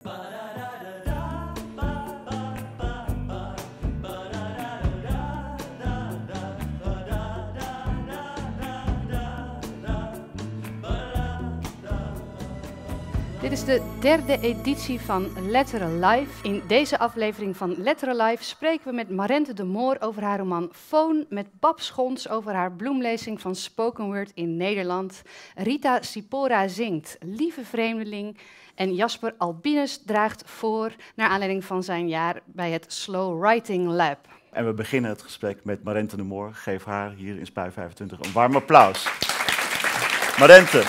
Dit is de derde editie van Letteren Live. In deze aflevering van Letteren Live spreken we met Marente de Moor over haar roman Foon, met Bab Schons over haar bloemlezing van spoken word in Nederland, Rita Sipora zingt Lieve Vreemdeling en Jasper Albinus draagt voor naar aanleiding van zijn jaar bij het Slow Writing Lab. En we beginnen het gesprek met Marente de Moor. Geef haar hier in Spui 25 een warm applaus. Marente.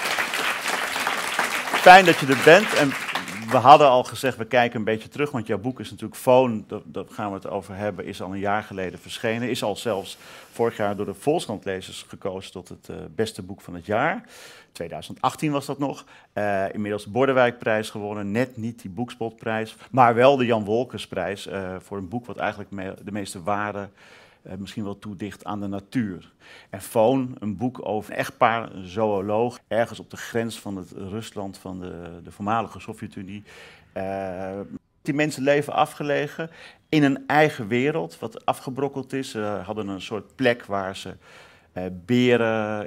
Fijn dat je er bent. En we hadden al gezegd, we kijken een beetje terug, want jouw boek is natuurlijk Foon, daar gaan we het over hebben, is al een jaar geleden verschenen. Is al zelfs vorig jaar door de Volkskrant-lezers gekozen tot het beste boek van het jaar. 2018 was dat nog. Inmiddels de Bordewijkprijs gewonnen, net niet die Boekspotprijs, maar wel de Jan Wolkersprijs voor een boek wat eigenlijk de meeste waarde misschien wel toedicht aan de natuur. En Foon, een boek over een echtpaar, een zooloog, ergens op de grens van het Rusland van de voormalige Sovjet-Unie. Die mensen leven afgelegen in een eigen wereld, wat afgebrokkeld is. Ze hadden een soort plek waar ze beren,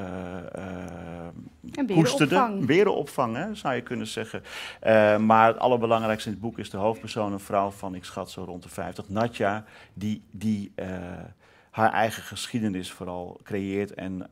koesterden. Berenopvang, hè, zou je kunnen zeggen. Maar het allerbelangrijkste in het boek is de hoofdpersoon, een vrouw van, ik schat zo rond de 50, Nadja, die haar eigen geschiedenis vooral creëert en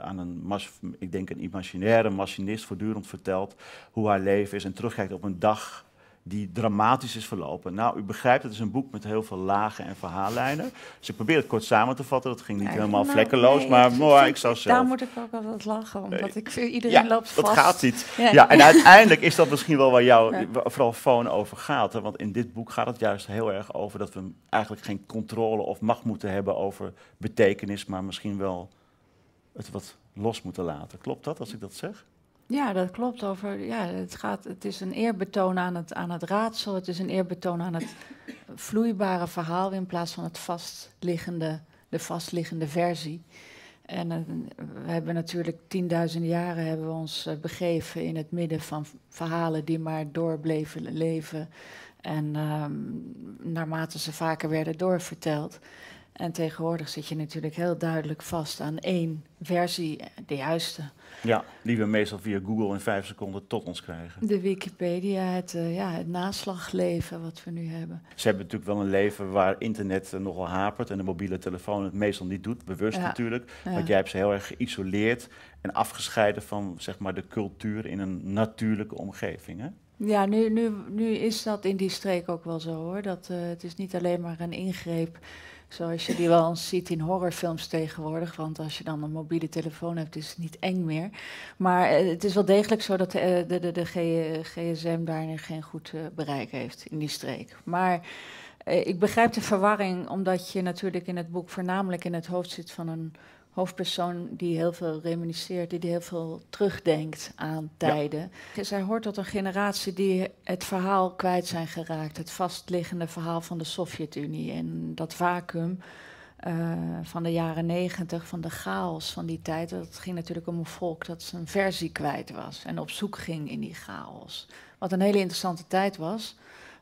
ik denk een imaginaire machinist voortdurend vertelt hoe haar leven is en terugkijkt op een dag die dramatisch is verlopen. Nou, u begrijpt, het is een boek met heel veel lagen en verhaallijnen. Dus ik probeer het kort samen te vatten. Dat ging niet helemaal vlekkeloos, maar ik zou zelf... Daar moet ik ook altijd lachen, omdat ik vind iedereen loopt vast. Dat gaat niet. Ja, en uiteindelijk is dat misschien wel waar jou vooral Foon over gaat. Hè? Want in dit boek gaat het juist heel erg over dat we eigenlijk geen controle of macht moeten hebben over betekenis, maar misschien wel het wat los moeten laten. Klopt dat, als ik dat zeg? Ja, dat klopt. Het is een eerbetoon aan het raadsel. Het is een eerbetoon aan het vloeibare verhaal in plaats van de vastliggende versie. En we hebben natuurlijk 10.000 jaren hebben we ons begeven in het midden van verhalen die maar door bleven leven. En naarmate ze vaker werden doorverteld. En tegenwoordig zit je natuurlijk heel duidelijk vast aan één versie, de juiste. Ja, die we meestal via Google in 5 seconden tot ons krijgen. De Wikipedia, het naslagleven wat we nu hebben. Ze hebben natuurlijk wel een leven waar internet nogal hapert en de mobiele telefoon het meestal niet doet, bewust natuurlijk. Ja. Want jij hebt ze heel erg geïsoleerd en afgescheiden van zeg maar, de cultuur in een natuurlijke omgeving, hè? Ja, nu is dat in die streek ook wel zo, hoor. Het is niet alleen maar een ingreep zoals je die wel eens ziet in horrorfilms tegenwoordig. Want als je dan een mobiele telefoon hebt, is het niet eng meer. Maar het is wel degelijk zo dat de gsm daar geen goed bereik heeft in die streek. Maar ik begrijp de verwarring, omdat je natuurlijk in het boek voornamelijk in het hoofd zit van een hoofdpersoon die heel veel reminisceert, die heel veel terugdenkt aan tijden. Ja. Zij hoort tot een generatie die het verhaal kwijt zijn geraakt. Het vastliggende verhaal van de Sovjet-Unie en dat vacuüm van de jaren 90, van de chaos van die tijd. Het ging natuurlijk om een volk dat zijn versie kwijt was en op zoek ging in die chaos. Wat een hele interessante tijd was.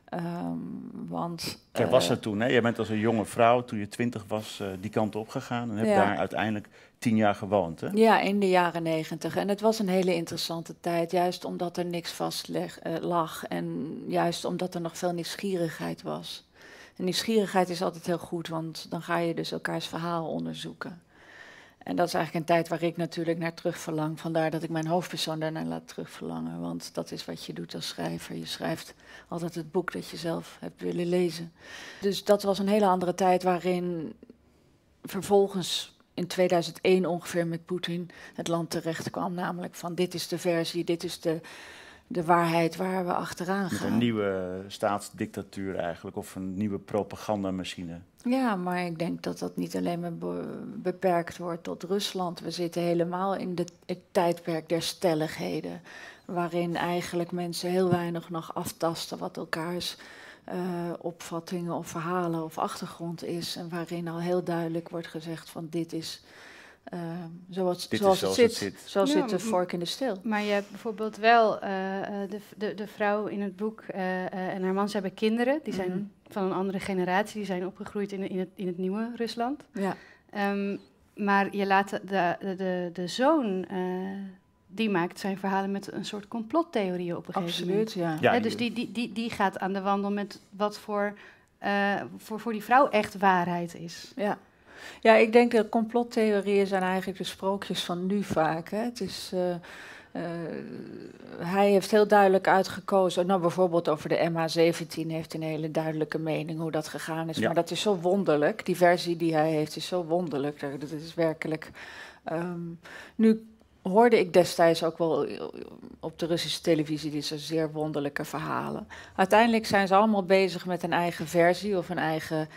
Jij was er toen, hè? Jij bent als een jonge vrouw, toen je 20 was, die kant op gegaan en hebt daar uiteindelijk 10 jaar gewoond, hè? Ja, in de jaren 90. En het was een hele interessante tijd, juist omdat er niks vast lag en juist omdat er nog veel nieuwsgierigheid was. En nieuwsgierigheid is altijd heel goed, want dan ga je dus elkaars verhaal onderzoeken. En dat is eigenlijk een tijd waar ik natuurlijk naar terug verlang. Vandaar dat ik mijn hoofdpersoon daarnaar laat terugverlangen. Want dat is wat je doet als schrijver. Je schrijft altijd het boek dat je zelf hebt willen lezen. Dus dat was een hele andere tijd waarin vervolgens in 2001 ongeveer met Poetin het land terecht kwam. Namelijk van dit is de versie, dit is de waarheid waar we achteraan gaan. Een nieuwe staatsdictatuur eigenlijk, of een nieuwe propagandamachine. Ja, maar ik denk dat dat niet alleen maar beperkt wordt tot Rusland. We zitten helemaal in het tijdperk der stelligheden, waarin eigenlijk mensen heel weinig nog aftasten wat elkaars opvattingen of verhalen of achtergrond is. En waarin al heel duidelijk wordt gezegd van dit is zoals het zit. Zoals zit de vork in de steel. Maar je hebt bijvoorbeeld wel de vrouw in het boek en haar man, ze hebben kinderen. Die zijn van een andere generatie, die zijn opgegroeid in het nieuwe Rusland. Ja. Maar je laat de zoon, die maakt zijn verhalen met een soort complottheorieën op een gegeven moment. Absoluut, ja. Dus die gaat aan de wandel met wat voor die vrouw echt waarheid is. Ja. Ja, ik denk dat complottheorieën zijn eigenlijk de sprookjes van nu vaak. Hè. Het is, hij heeft heel duidelijk uitgekozen, nou bijvoorbeeld over de MH17 heeft een hele duidelijke mening hoe dat gegaan is. Ja. Maar dat is zo wonderlijk, die versie die hij heeft is zo wonderlijk. Dat is werkelijk... nu hoorde ik destijds ook wel op de Russische televisie die zeer wonderlijke verhalen. Uiteindelijk zijn ze allemaal bezig met een eigen versie of een eigen...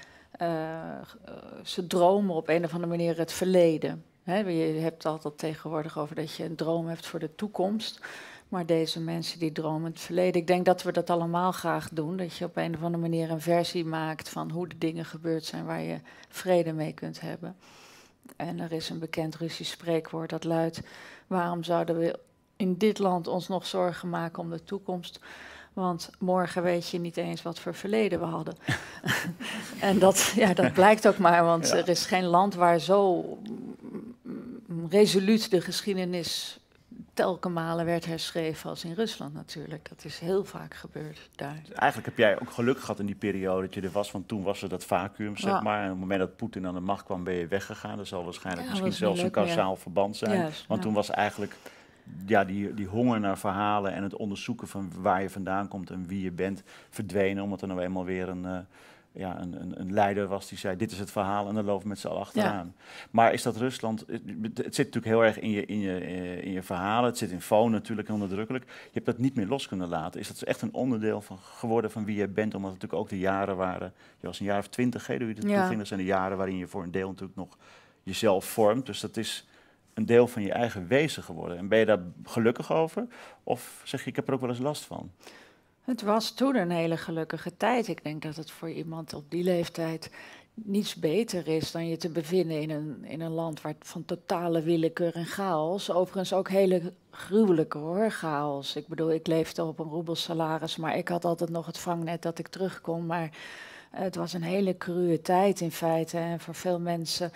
ze dromen op een of andere manier het verleden. Je hebt altijd tegenwoordig over dat je een droom hebt voor de toekomst. Maar deze mensen die dromen het verleden. Ik denk dat we dat allemaal graag doen. Dat je op een of andere manier een versie maakt van hoe de dingen gebeurd zijn waar je vrede mee kunt hebben. En er is een bekend Russisch spreekwoord dat luidt: waarom zouden we in dit land ons nog zorgen maken om de toekomst? Want morgen weet je niet eens wat voor verleden we hadden. En dat blijkt ook maar, want er is geen land waar zo resoluut de geschiedenis telkens malen werd herschreven als in Rusland natuurlijk. Dat is heel vaak gebeurd daar. Eigenlijk heb jij ook geluk gehad in die periode dat je er was, want toen was er dat vacuüm, zeg maar. En op het moment dat Poetin aan de macht kwam, ben je weggegaan. Dat zal waarschijnlijk misschien zelfs een kausaal verband zijn. Want toen was eigenlijk... Ja, die honger naar verhalen en het onderzoeken van waar je vandaan komt en wie je bent verdwenen, omdat er nou eenmaal weer een leider was die zei, dit is het verhaal en dan lopen we met z'n allen achteraan. Ja. Maar is dat Rusland, het zit natuurlijk heel erg in je verhalen, het zit in Foon natuurlijk heel nadrukkelijk. Je hebt dat niet meer los kunnen laten. Is dat echt een onderdeel geworden van wie je bent, omdat het natuurlijk ook de jaren waren, je was een jaar of 20, toen je het ging, dat zijn de jaren waarin je voor een deel natuurlijk nog jezelf vormt. Dus dat is een deel van je eigen wezen geworden. En ben je daar gelukkig over? Of zeg je, ik heb er ook wel eens last van? Het was toen een hele gelukkige tijd. Ik denk dat het voor iemand op die leeftijd niets beter is dan je te bevinden in een land waar van totale willekeur en chaos. Overigens ook hele gruwelijke chaos. Ik bedoel, ik leefde op een roebelsalaris, maar ik had altijd nog het vangnet dat ik terug kon. Maar het was een hele crue tijd in feite. En voor veel mensen...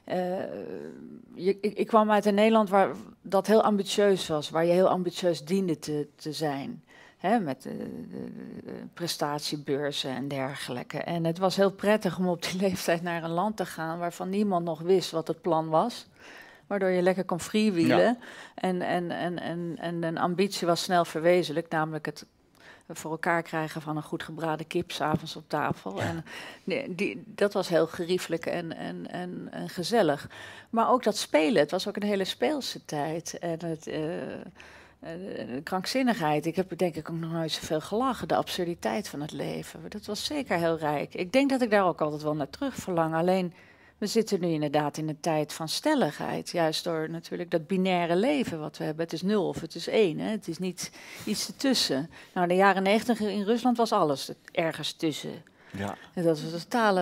ik kwam uit een Nederland waar dat heel ambitieus was, waar je heel ambitieus diende te zijn. Met de prestatiebeurzen en dergelijke. En het was heel prettig om op die leeftijd naar een land te gaan waarvan niemand nog wist wat het plan was. Waardoor je lekker kon freewheelen. Ja. En een ambitie was snel verwezenlijkt, namelijk het voor elkaar krijgen van een goed gebraden kip 's avonds op tafel. En dat was heel geriefelijk en gezellig. Maar ook dat spelen, het was ook een hele speelse tijd. En krankzinnigheid. Ik heb denk ik ook nog nooit zoveel gelachen. De absurditeit van het leven. Dat was zeker heel rijk. Ik denk dat ik daar ook altijd wel naar terug verlang. Alleen, we zitten nu inderdaad in een tijd van stelligheid. Juist door natuurlijk dat binaire leven wat we hebben. Het is 0 of het is 1. Hè? Het is niet iets ertussen. Nou, in de jaren 90 in Rusland was alles ergens tussen. Ja. En dat was een totale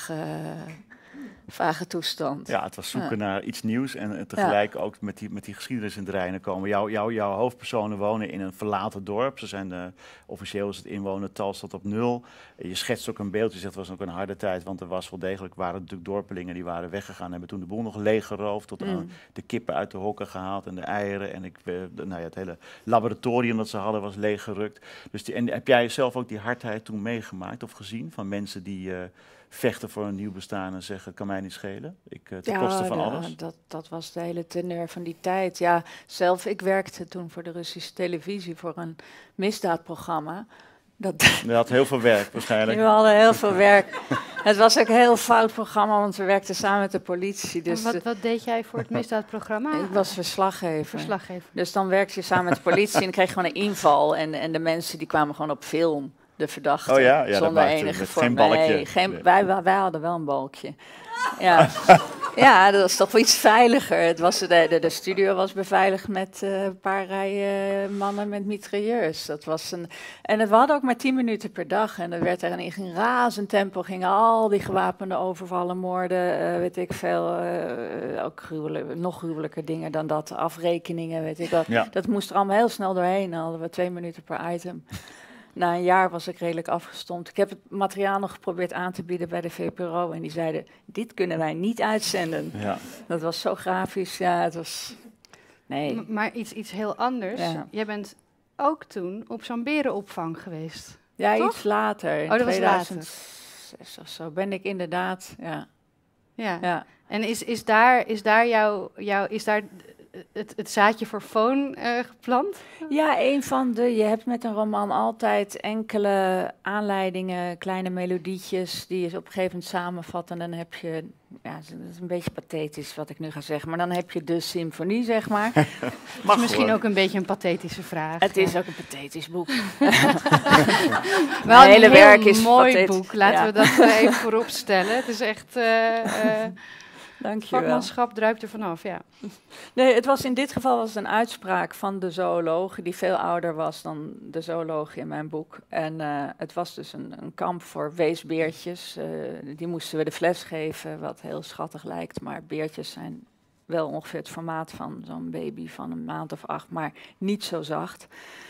vage toestand. Ja, het was zoeken naar iets nieuws en tegelijk ook met die geschiedenis in het reinen komen. Jouw hoofdpersonen wonen in een verlaten dorp. Ze zijn officieel is het inwonertal staat op 0. Je schetst ook een beeld, je zegt het was ook een harde tijd, want er was wel degelijk, waren natuurlijk dorpelingen die waren weggegaan, hebben toen de boel nog leeggeroofd, tot aan de kippen uit de hokken gehaald en de eieren en het hele laboratorium dat ze hadden was leeggerukt. Dus en heb jij zelf ook die hardheid toen meegemaakt of gezien van mensen die vechten voor een nieuw bestaan en zeggen, het kan mij niet schelen, ten koste van alles? Dat was de hele teneur van die tijd. Ja, ik werkte toen voor de Russische televisie voor een misdaadprogramma. Je had heel veel werk waarschijnlijk. We hadden heel veel werk. Het was ook een heel fout programma, want we werkten samen met de politie. Dus wat deed jij voor het misdaadprogramma? Ik was verslaggever. Dus dan werkte je samen met de politie en dan kreeg je gewoon een inval. En de mensen die kwamen gewoon op film. De verdachte, zonder enige vorm. Geen balkje. Nee, wij hadden wel een balkje. Ja. Ja, dat was toch wel iets veiliger. Het was, de studio was beveiligd met een paar rijen mannen met mitrailleurs. En we hadden ook maar 10 minuten per dag. En er werd er in razend tempo gingen al die gewapende overvallen, moorden, weet ik veel. Ook nog gruwelijker dingen dan dat. Afrekeningen, weet ik wat. Ja. Dat moest er allemaal heel snel doorheen. Dan hadden we 2 minuten per item. Na een jaar was ik redelijk afgestompt. Ik heb het materiaal nog geprobeerd aan te bieden bij de VPRO. En die zeiden, dit kunnen wij niet uitzenden. Ja. Dat was zo grafisch. Ja, het was... Nee. Maar iets heel anders. Ja. Jij bent ook toen op zo'n berenopvang geweest. Ja, Toch? iets later. In dat was 2006 of zo ben ik inderdaad, ja. Ja. En is daar het zaadje voor Foon geplant? Ja, je hebt met een roman altijd enkele aanleidingen, kleine melodietjes die je op een gegeven moment samenvat. En dan heb je, ja, het is een beetje pathetisch wat ik nu ga zeggen, maar dan heb je de symfonie, zeg maar. Mag misschien ook een beetje een pathetische vraag. Het is ook een pathetisch boek. Wel een hele werk is mooi pathetisch. boek, laten we dat even voorop stellen. Het is echt... Dankjewel. Vakmanschap druipt er vanaf, ja. Nee, in dit geval was het een uitspraak van de zooloog, die veel ouder was dan de zooloog in mijn boek. En het was dus een kamp voor weesbeertjes. Die moesten we de fles geven, wat heel schattig lijkt. Maar beertjes zijn wel ongeveer het formaat van zo'n baby van een maand of 8, maar niet zo zacht.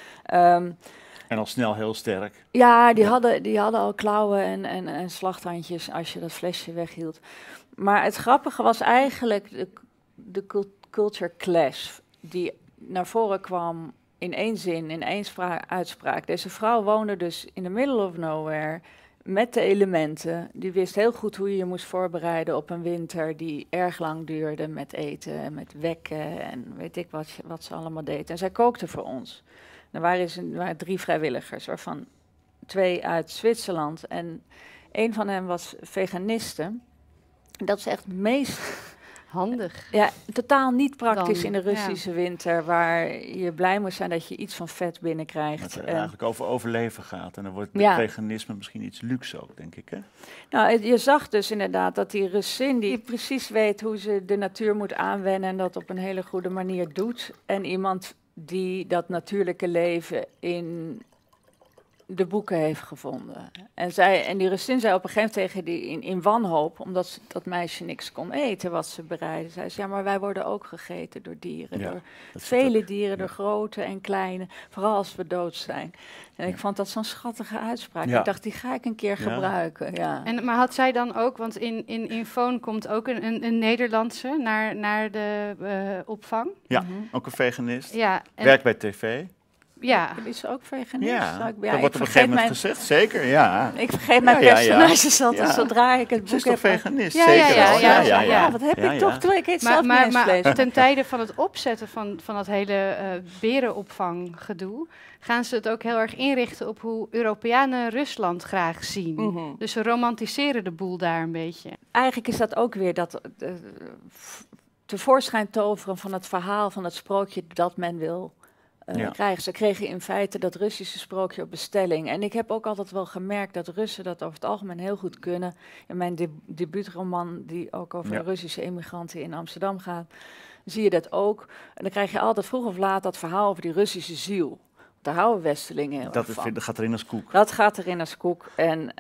En al snel heel sterk. Ja, die hadden al klauwen en slachthandjes als je dat flesje weghield. Maar het grappige was eigenlijk de culture clash die naar voren kwam in één zin, in één uitspraak. Deze vrouw woonde dus in the middle of nowhere met de elementen. Die wist heel goed hoe je je moest voorbereiden op een winter die erg lang duurde met eten en met wekken en weet ik wat ze allemaal deed. En zij kookte voor ons. Er waren 3 vrijwilligers, waarvan 2 uit Zwitserland en 1 van hen was veganiste. Dat is echt het meest... Handig. Ja, totaal niet praktisch Dan, in de Russische winter, waar je blij moet zijn dat je iets van vet binnenkrijgt. Dat het eigenlijk over overleven gaat. En dan wordt veganisme misschien iets luxe ook, denk ik, hè? Nou, je zag dus inderdaad dat die Russin, die precies weet hoe ze de natuur moet aanwennen en dat op een hele goede manier doet. En iemand die dat natuurlijke leven in de boeken heeft gevonden. En die Russin zei op een gegeven moment tegen die in wanhoop, omdat dat meisje niks kon eten wat ze bereidde. Zei ze, ja, maar wij worden ook gegeten door dieren. Ja, door vele dieren, door grote en kleine. Vooral als we dood zijn. En ik vond dat zo'n schattige uitspraak. Ja. Ik dacht, die ga ik een keer gebruiken. Ja. Maar had zij dan ook, want in Foon komt ook een Nederlandse naar de opvang. Ja, ook een veganist. Ja, Werkt bij tv. Ja. Is ze ook veganist? Ja, dat wordt op een gegeven moment gezegd. Zeker, ja. Ik vergeet mijn personages altijd zodra ik het boek heb. Ze is toch veganist? Ja, zeker wel. Ja, wat heb ik toch terwijl ik het zelf niet eens maar lees. ten tijde van het opzetten van dat hele berenopvanggedoe, gaan ze het ook heel erg inrichten op hoe Europeanen Rusland graag zien. Mhm. Dus ze romantiseren de boel daar een beetje. Eigenlijk is dat ook weer dat tevoorschijn toveren van het verhaal, van het sprookje dat men wil krijgen. Ze kregen in feite dat Russische sprookje op bestelling. En ik heb ook altijd wel gemerkt dat Russen dat over het algemeen heel goed kunnen. In mijn debuutroman, die ook over de Russische emigranten in Amsterdam gaat, zie je dat ook. En dan krijg je altijd vroeg of laat dat verhaal over die Russische ziel. Daar houden Westelingen heel erg van. Dat gaat erin als koek. Dat gaat erin als koek. En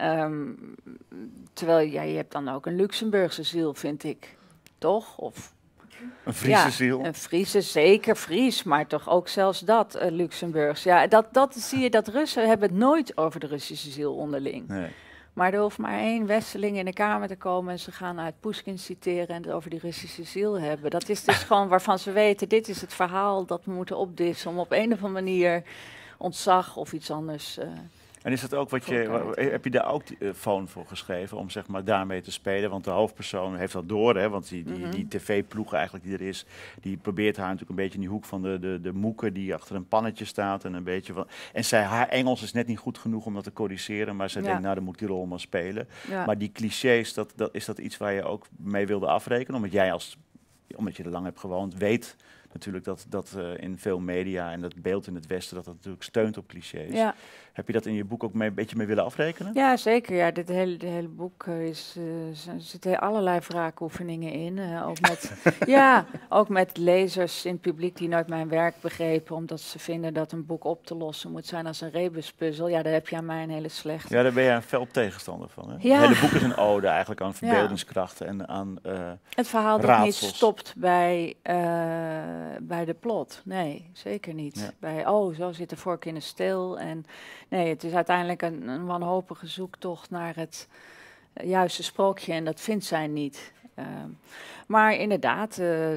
terwijl je hebt dan ook een Luxemburgse ziel, vind ik. Toch? Of... Een Friese ziel. Een Friese, zeker Fries, maar toch ook zelfs dat, Luxemburgs. Ja, dat zie je, dat Russen hebben het nooit over de Russische ziel onderling. Nee. Maar er hoeft maar 1 Westeling in de Kamer te komen en ze gaan uit Pushkin citeren en het over die Russische ziel hebben. Dat is dus gewoon waarvan ze weten, dit is het verhaal dat we moeten opdissen om op een of andere manier ontzag of iets anders... En is dat ook heb je daar ook Foon voor geschreven om zeg maar daarmee te spelen? Want de hoofdpersoon heeft dat door, hè? Want die tv-ploeg eigenlijk die er is, die probeert haar natuurlijk een beetje in die hoek van de moeke die achter een pannetje staat en een beetje van. En haar Engels is net niet goed genoeg om dat te corrigeren, maar zij denkt, nou dan moet ik die rol maar spelen. Ja. Maar die clichés, is dat iets waar je ook mee wilde afrekenen, omdat je er lang hebt gewoond, weet natuurlijk dat in veel media en dat beeld in het Westen, dat natuurlijk steunt op clichés. Ja. Heb je dat in je boek ook een beetje mee willen afrekenen? Ja, zeker. Ja, dit hele boek er zitten allerlei wraakoefeningen in. Ook met, ja, ook met lezers in het publiek die nooit mijn werk begrepen, omdat ze vinden dat een boek op te lossen moet zijn als een rebuspuzzel. Ja, daar heb je aan mij een hele slechte. Ja, daar ben jij een fel tegenstander van. Hè? Ja. Het hele boek is een ode eigenlijk aan verbeeldingskrachten en aan het verhaal dat niet stopt bij de plot. Nee, zeker niet. Ja. Bij, zo zit de vork in de steel. En nee, het is uiteindelijk een wanhopige zoektocht naar het juiste sprookje en dat vindt zij niet. Maar inderdaad,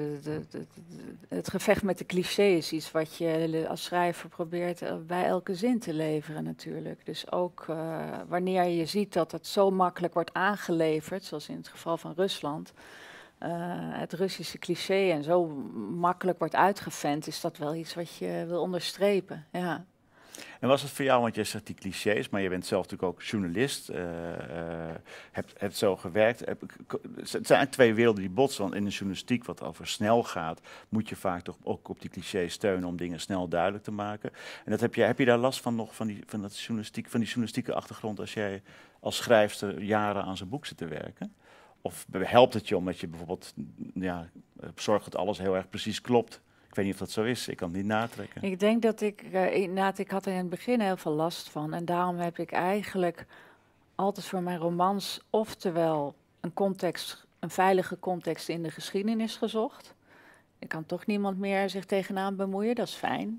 het gevecht met de cliché is iets wat je als schrijver probeert bij elke zin te leveren natuurlijk. Dus ook wanneer je ziet dat het zo makkelijk wordt aangeleverd, zoals in het geval van Rusland, het Russische cliché en zo makkelijk wordt uitgevent, is dat wel iets wat je wil onderstrepen. Ja. En was het voor jou, want jij zegt die clichés, maar je bent zelf natuurlijk ook journalist, hebt zo gewerkt. Het zijn eigenlijk twee werelden die botsen, want in de journalistiek wat over snel gaat, moet je vaak toch ook op die clichés steunen om dingen snel duidelijk te maken. En dat heb je daar last van nog, van die journalistieke achtergrond als jij als schrijfster jaren aan zo'n boek zit te werken? Of helpt het je omdat je bijvoorbeeld zorgt dat alles heel erg precies klopt? Ik weet niet of dat zo is, ik kan het niet natrekken. Ik denk dat ik had er in het begin heel veel last van. En daarom heb ik eigenlijk altijd voor mijn romans oftewel een veilige context in de geschiedenis gezocht. Er kan toch niemand meer zich tegenaan bemoeien, dat is fijn.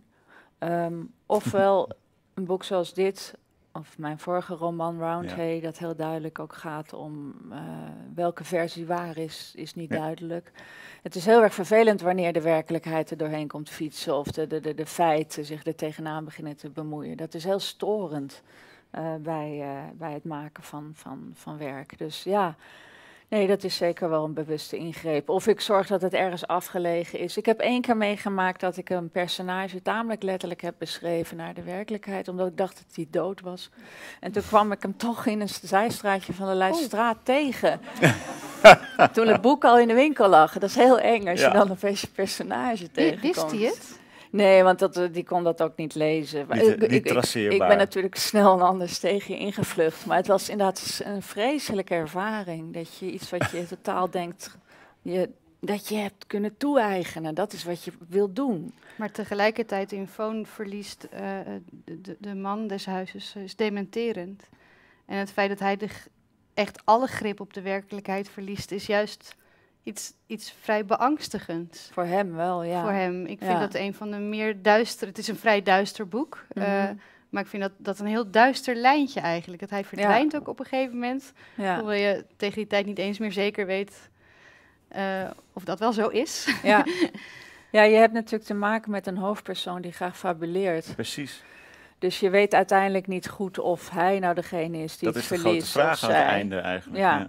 Ofwel een boek zoals dit, of mijn vorige roman Roundhay, dat heel duidelijk ook gaat om welke versie waar is niet duidelijk. Het is heel erg vervelend wanneer de werkelijkheid er doorheen komt fietsen of de feiten zich er tegenaan beginnen te bemoeien. Dat is heel storend bij het maken van werk. Dus ja, nee, dat is zeker wel een bewuste ingreep. Of ik zorg dat het ergens afgelegen is. Ik heb 1 keer meegemaakt dat ik een personage tamelijk letterlijk heb beschreven naar de werkelijkheid, omdat ik dacht dat hij dood was. En toen kwam ik hem toch in een zijstraatje van de Leidstraat tegen. Toen het boek al in de winkel lag. Dat is heel eng als je dan een personage tegenkomt. Wist hij het? Nee, want die kon dat ook niet lezen. Niet traceerbaar. Ik ben natuurlijk snel en anders tegen je ingevlucht. Maar het was inderdaad een vreselijke ervaring. Dat je iets wat je totaal denkt, dat je hebt kunnen toe-eigenen. Dat is wat je wil doen. Maar tegelijkertijd in Foon verliest de man des huizes is dementerend. En het feit dat hij echt alle grip op de werkelijkheid verliest, is juist iets vrij beangstigends. Voor hem wel, ja. Voor hem. Ik vind dat een van de meer duistere... Het is een vrij duister boek. Maar ik vind dat een heel duister lijntje eigenlijk. Dat hij verdwijnt ook op een gegeven moment. Ja. Hoewel je tegen die tijd niet eens meer zeker weet of dat wel zo is. Ja. Ja, je hebt natuurlijk te maken met een hoofdpersoon die graag fabuleert. Precies. Dus je weet uiteindelijk niet goed of hij nou degene is die dat het verliest. Dat is de grote vraag aan het einde eigenlijk. Ja.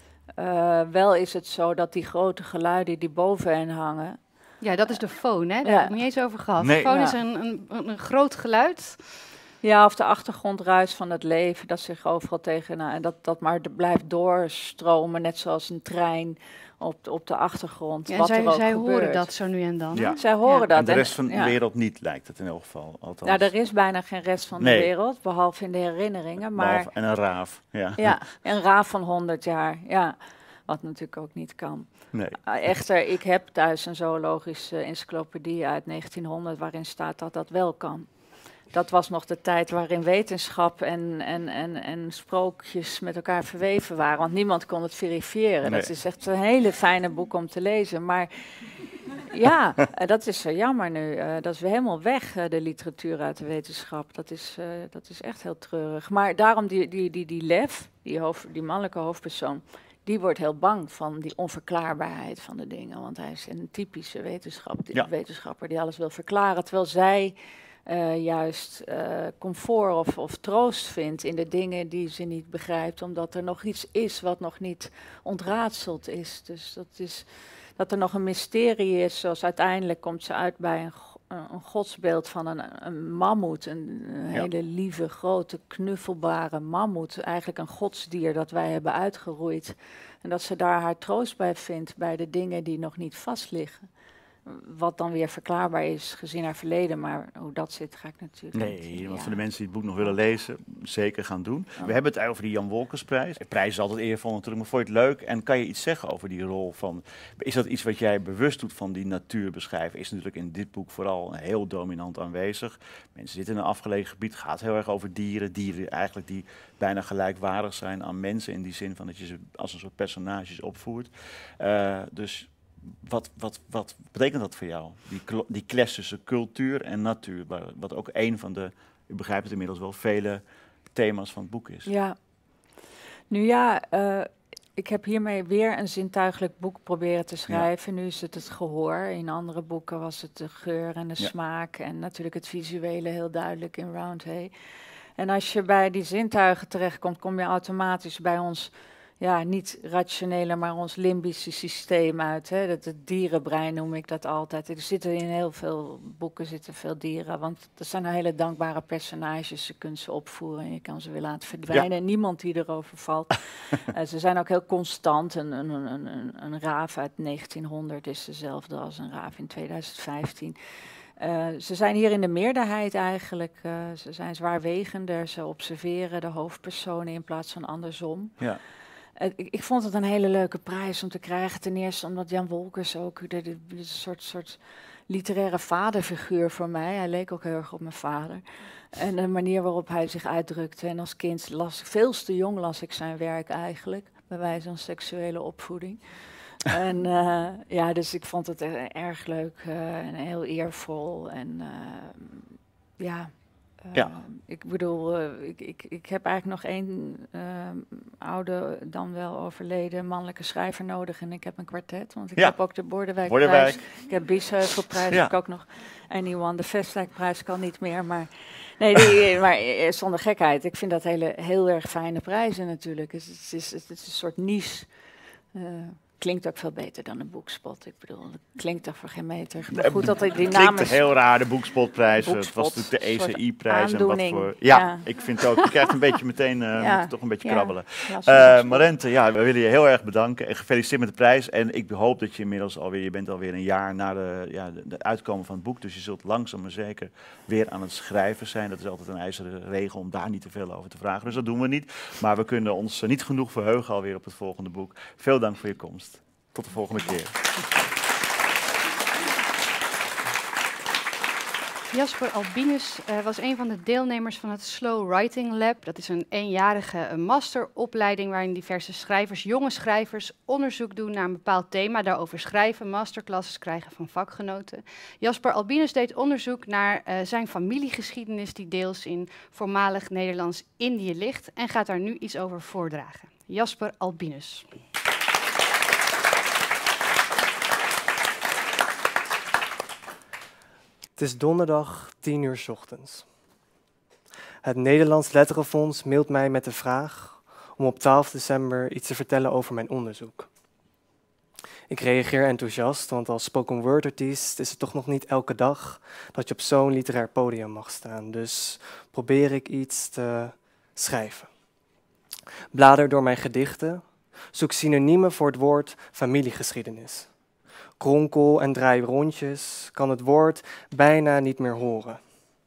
Wel is het zo dat die grote geluiden die boven hen hangen... Ja, dat is de foon, hè? Daar heb ik niet eens over gehad. Nee. Foon is een groot geluid. Ja, of de achtergrondruis van het leven, dat zich overal en dat maar blijft doorstromen, net zoals een trein op de achtergrond. Ja, wat er ook zij gebeurt. horen dat zo nu en dan. Ja. Zij horen dat. En de rest van de wereld niet, lijkt het in elk geval. Althans. Ja, er is bijna geen rest van de wereld, behalve in de herinneringen. Maar, en een raaf. Ja, een raaf van 100 jaar, ja. Wat natuurlijk ook niet kan. Nee. Echter, ik heb thuis een zoologische encyclopedie uit 1900 waarin staat dat dat wel kan. Dat was nog de tijd waarin wetenschap en sprookjes met elkaar verweven waren. Want niemand kon het verifiëren. Nee. Dat is echt een hele fijne boek om te lezen. Maar ja, dat is jammer nu. Dat is weer helemaal weg, de literatuur uit de wetenschap. Dat is echt heel treurig. Maar daarom die Lev, die mannelijke hoofdpersoon... die wordt heel bang van die onverklaarbaarheid van de dingen. Want hij is een typische wetenschapper die alles wil verklaren. Terwijl zij juist comfort of troost vindt in de dingen die ze niet begrijpt. Omdat er nog iets is wat nog niet ontraadseld is. Dus dat er nog een mysterie is. Zoals uiteindelijk komt ze uit bij een godsbeeld van een mammoet. Een hele lieve, grote, knuffelbare mammoet. Eigenlijk een godsdier dat wij hebben uitgeroeid. En dat ze daar haar troost bij vindt bij de dingen die nog niet vast liggen. Wat dan weer verklaarbaar is gezien haar verleden, maar hoe dat zit ga ik natuurlijk niet. Nee, want voor de mensen die het boek nog willen lezen, zeker gaan doen. Oh. We hebben het over die Jan Wolkersprijs. De prijs is altijd eervol natuurlijk, maar vond je het leuk? En kan je iets zeggen over die rol van... Is dat iets wat jij bewust doet van die natuur beschrijven? Is natuurlijk in dit boek vooral heel dominant aanwezig. Mensen zitten in een afgelegen gebied, gaat heel erg over dieren. Dieren eigenlijk die bijna gelijkwaardig zijn aan mensen in die zin van dat je ze als een soort personages opvoert. Dus... Wat betekent dat voor jou? Die clash tussen cultuur en natuur, wat ook een van de, u begrijpt het inmiddels wel, vele thema's van het boek is. Ja, nu ja, ik heb hiermee weer een zintuigelijk boek proberen te schrijven. Nu is het gehoor. In andere boeken was het de geur en de smaak en natuurlijk het visuele heel duidelijk in Roundhay. En als je bij die zintuigen terechtkomt, kom je automatisch bij ons... Ja, niet rationele, maar ons limbische systeem uit. Hè. Het dierenbrein noem ik dat altijd. Er zitten in heel veel boeken veel dieren. Want dat zijn hele dankbare personages. Je kunt ze opvoeren en je kan ze weer laten verdwijnen. Ja. Niemand die erover valt. Ze zijn ook heel constant. Een raaf uit 1900 is dezelfde als een raaf in 2015. Ze zijn hier in de meerderheid eigenlijk. Ze zijn zwaarwegender. Ze observeren de hoofdpersonen in plaats van andersom. Ja. Ik vond het een hele leuke prijs om te krijgen. Ten eerste omdat Jan Wolkers ook een soort literaire vaderfiguur voor mij. Hij leek ook heel erg op mijn vader. En de manier waarop hij zich uitdrukte. En als kind veel te jong las ik zijn werk eigenlijk. Bij wijze van seksuele opvoeding. En ja, dus ik vond het erg leuk en heel eervol. En ja... Ik bedoel, ik heb eigenlijk nog één oude, dan wel overleden mannelijke schrijver nodig. En ik heb een kwartet, want ik heb ook de Bordewijkprijs. Ik heb Biesheuvelprijs, heb ik ook nog. Anyone, de Vestdijkprijs kan niet meer. Maar, nee, maar zonder gekheid. Ik vind dat heel erg fijne prijzen natuurlijk. Het is een soort niche. Klinkt ook veel beter dan een boekspot. Ik bedoel, het klinkt toch voor geen meter. Maar goed dat die naam is... heel raar, de boekspotprijs. Het was natuurlijk de ECI-prijs. En wat voor... Ik vind ook. Je krijgt een beetje meteen toch een beetje krabbelen. Marente, we willen je heel erg bedanken. En gefeliciteerd met de prijs. En ik hoop dat je inmiddels je bent alweer een jaar na de uitkomen van het boek. Dus je zult langzaam maar zeker weer aan het schrijven zijn. Dat is altijd een ijzeren regel om daar niet te veel over te vragen. Dus dat doen we niet. Maar we kunnen ons niet genoeg verheugen alweer op het volgende boek. Veel dank voor je komst. Tot de volgende keer. Jasper Albinus was een van de deelnemers van het Slow Writing Lab. Dat is een eenjarige masteropleiding waarin diverse schrijvers, jonge schrijvers, onderzoek doen naar een bepaald thema, daarover schrijven, masterclasses krijgen van vakgenoten. Jasper Albinus deed onderzoek naar zijn familiegeschiedenis die deels in voormalig Nederlands-Indië ligt en gaat daar nu iets over voordragen. Jasper Albinus. Het is donderdag 10 uur 's ochtends. Het Nederlands Letterenfonds mailt mij met de vraag om op 12 december iets te vertellen over mijn onderzoek. Ik reageer enthousiast, want als spoken word artiest is het toch nog niet elke dag dat je op zo'n literair podium mag staan. Dus probeer ik iets te schrijven. Blader door mijn gedichten, zoek synoniemen voor het woord familiegeschiedenis. Kronkel en draai rondjes, kan het woord bijna niet meer horen.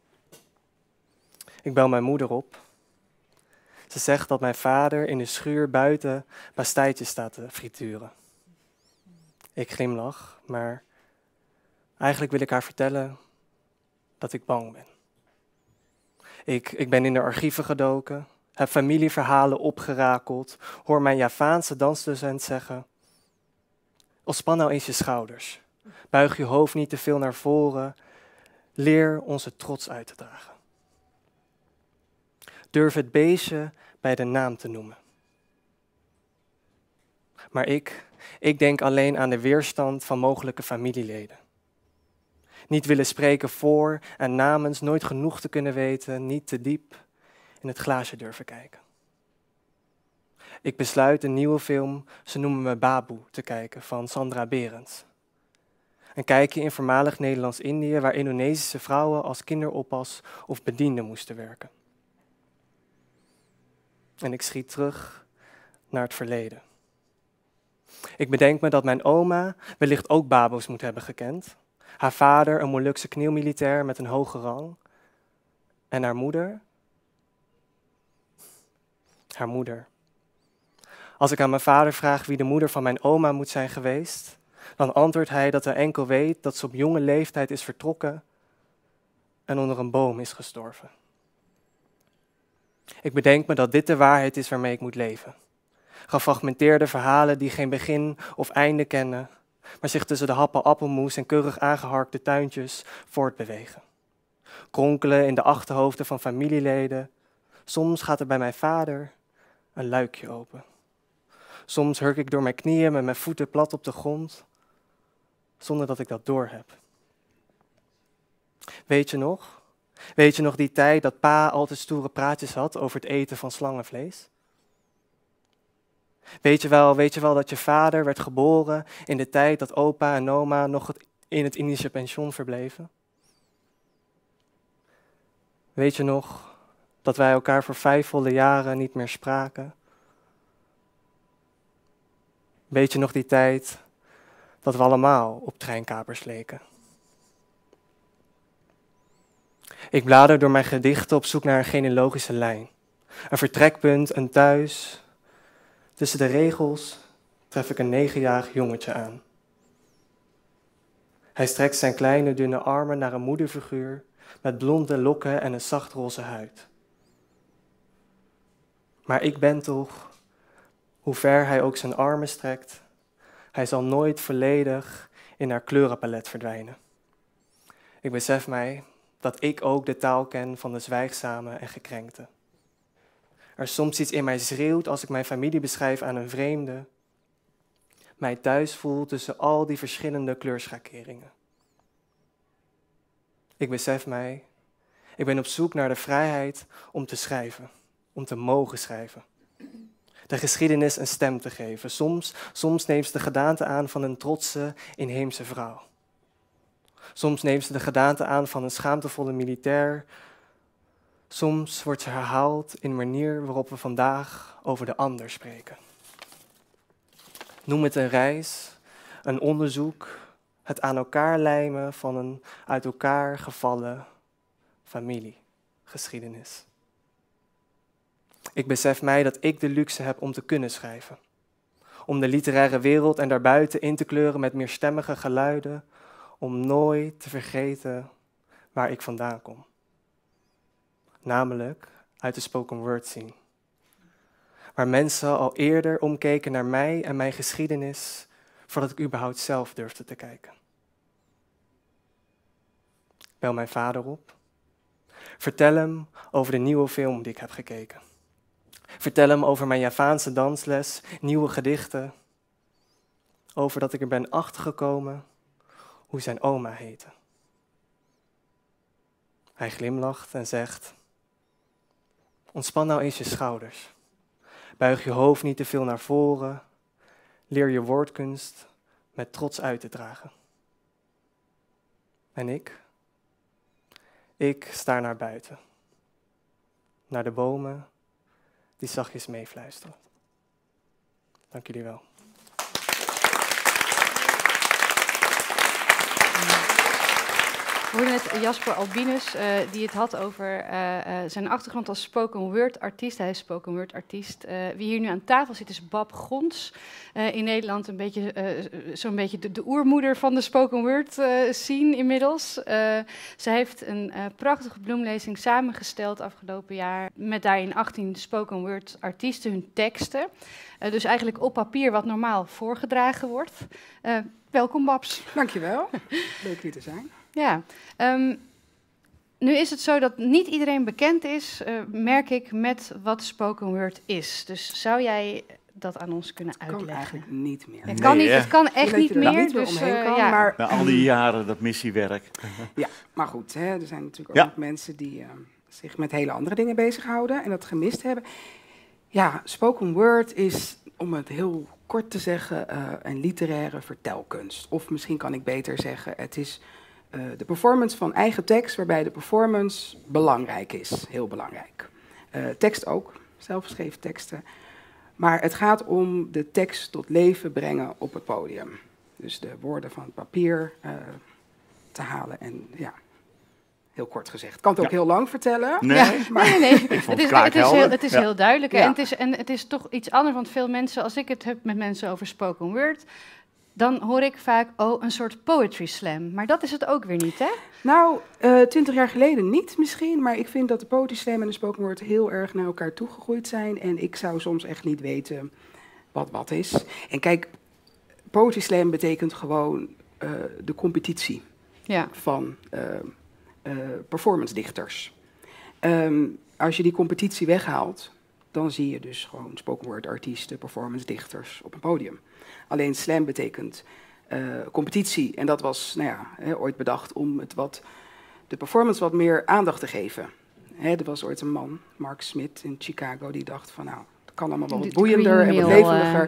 Ik bel mijn moeder op. Ze zegt dat mijn vader in de schuur buiten pastijtjes staat te frituren. Ik glimlach, maar eigenlijk wil ik haar vertellen dat ik bang ben. Ik ben in de archieven gedoken, heb familieverhalen opgerakeld, hoor mijn Javaanse dansdocent zeggen: ontspan nou eens je schouders. Buig je hoofd niet te veel naar voren. Leer onze trots uit te dragen. Durf het beestje bij de naam te noemen. Maar ik denk alleen aan de weerstand van mogelijke familieleden. Niet willen spreken voor en namens, nooit genoeg te kunnen weten, niet te diep in het glaasje durven kijken. Ik besluit een nieuwe film, Ze noemen me Baboe, te kijken van Sandra Berends. Een kijkje in voormalig Nederlands-Indië waar Indonesische vrouwen als kinderoppas of bediende moesten werken. En ik schiet terug naar het verleden. Ik bedenk me dat mijn oma wellicht ook baboes moet hebben gekend. Haar vader, een Molukse knielmilitair met een hoge rang. En haar moeder? Haar moeder. Als ik aan mijn vader vraag wie de moeder van mijn oma moet zijn geweest, dan antwoordt hij dat hij enkel weet dat ze op jonge leeftijd is vertrokken en onder een boom is gestorven. Ik bedenk me dat dit de waarheid is waarmee ik moet leven. Gefragmenteerde verhalen die geen begin of einde kennen, maar zich tussen de happen appelmoes en keurig aangeharkte tuintjes voortbewegen. Kronkelen in de achterhoofden van familieleden. Soms gaat er bij mijn vader een luikje open. Soms hurk ik door mijn knieën met mijn voeten plat op de grond, zonder dat ik dat doorheb. Weet je nog? Weet je nog die tijd dat pa altijd stoere praatjes had over het eten van slangenvlees? Weet je wel dat je vader werd geboren in de tijd dat opa en oma nog in het Indische pension verbleven? Weet je nog dat wij elkaar voor 5 volle jaren niet meer spraken? Weet je nog die tijd dat we allemaal op treinkapers leken? Ik blader door mijn gedichten op zoek naar een genealogische lijn. Een vertrekpunt, een thuis. Tussen de regels tref ik een 9-jarig jongetje aan. Hij strekt zijn kleine dunne armen naar een moederfiguur met blonde lokken en een zachtroze huid. Maar ik ben toch, hoe ver hij ook zijn armen strekt, hij zal nooit volledig in haar kleurenpalet verdwijnen. Ik besef mij dat ik ook de taal ken van de zwijgzame en gekrenkte. Er soms iets in mij schreeuwt als ik mijn familie beschrijf aan een vreemde, mij thuis voel tussen al die verschillende kleurschakeringen. Ik besef mij, ik ben op zoek naar de vrijheid om te schrijven, om te mogen schrijven. De geschiedenis een stem te geven. Soms neemt ze de gedaante aan van een trotse, inheemse vrouw. Soms neemt ze de gedaante aan van een schaamtevolle militair. Soms wordt ze herhaald in een manier waarop we vandaag over de ander spreken. Noem het een reis, een onderzoek, het aan elkaar lijmen van een uit elkaar gevallen familiegeschiedenis. Ik besef mij dat ik de luxe heb om te kunnen schrijven. Om de literaire wereld en daarbuiten in te kleuren met meerstemmige geluiden, om nooit te vergeten waar ik vandaan kom. Namelijk uit de spoken word scene. Waar mensen al eerder omkeken naar mij en mijn geschiedenis, voordat ik überhaupt zelf durfde te kijken. Bel mijn vader op. Vertel hem over de nieuwe film die ik heb gekeken. Vertel hem over mijn Javaanse dansles, nieuwe gedichten. Over dat ik er ben achtergekomen hoe zijn oma heette. Hij glimlacht en zegt: ontspan nou eens je schouders. Buig je hoofd niet te veel naar voren. Leer je woordkunst met trots uit te dragen. En ik sta naar buiten. Naar de bomen die zachtjes meefluisteren. Dank jullie wel. We hoorden net Jasper Albinus, die het had over zijn achtergrond als spoken word artiest. Hij is spoken word artiest. Wie hier nu aan tafel zit is Bab Gons. In Nederland een beetje, zo'n beetje de oermoeder van de spoken word scene inmiddels. Zij heeft een prachtige bloemlezing samengesteld afgelopen jaar met daarin 18 spoken word artiesten, hun teksten. Dus eigenlijk op papier wat normaal voorgedragen wordt. Welkom Babs. Dankjewel, leuk hier te zijn. Ja, nu is het zo dat niet iedereen bekend is, merk ik, met wat spoken word is. Dus zou jij dat aan ons kunnen uitleggen? Kan eigenlijk niet meer. Het kan, Nee, niet, het kan echt niet meer. Niet Dus, omheen kan, ja. maar Na al die jaren dat missiewerk. ja, maar goed, hè, er zijn natuurlijk ook mensen die zich met hele andere dingen bezighouden en dat gemist hebben. Ja, spoken word is, om het heel kort te zeggen, een literaire vertelkunst. Of misschien kan ik beter zeggen, het is de performance van eigen tekst, waarbij de performance belangrijk is, heel belangrijk. Tekst ook, zelfgeschreven teksten. Maar het gaat om de tekst tot leven brengen op het podium. Dus de woorden van het papier te halen. En ja, heel kort gezegd. Ik kan het ook heel lang vertellen. Nee, Maar Nee. Het is Ja. heel duidelijk. hè. Ja. En het is toch iets anders, want veel mensen, als ik het heb met mensen over spoken word, dan hoor ik vaak, een soort poetry slam. Maar dat is het ook weer niet, hè? Nou, 20 jaar geleden niet misschien, maar ik vind dat de poetry slam en de spoken word heel erg naar elkaar toegegroeid zijn. En ik zou soms echt niet weten wat is. En kijk, poetry slam betekent gewoon de competitie Ja. van performance dichters. Als je die competitie weghaalt, dan zie je dus gewoon spoken word artiesten, performance dichters op een podium. Alleen slam betekent competitie. En dat was ooit bedacht om de performance wat meer aandacht te geven. Er was ooit een man, Mark Smith in Chicago, die dacht van het kan allemaal wel wat boeiender en wat levendiger.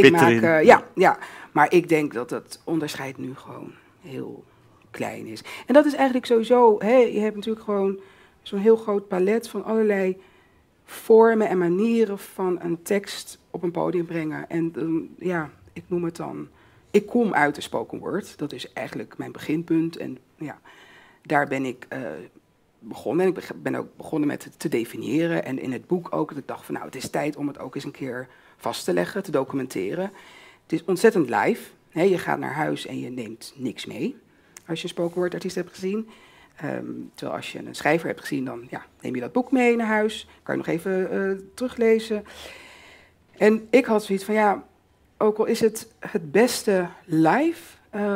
Maar ik denk dat het onderscheid nu gewoon heel klein is. En dat is eigenlijk sowieso, je hebt natuurlijk gewoon zo'n heel groot palet van allerlei vormen en manieren van een tekst op een podium brengen. En ik noem het dan, ik kom uit de spoken word, dat is eigenlijk mijn beginpunt. En daar ben ik begonnen. En ik ben ook begonnen met het te definiëren. En in het boek ook, dat ik dacht van het is tijd om het ook eens een keer vast te leggen, te documenteren. Het is ontzettend live. Je gaat naar huis en je neemt niks mee als je spoken word artiest hebt gezien. Terwijl als je een schrijver hebt gezien, dan neem je dat boek mee naar huis. Kan je nog even teruglezen. En ik had zoiets van, ook al is het beste live,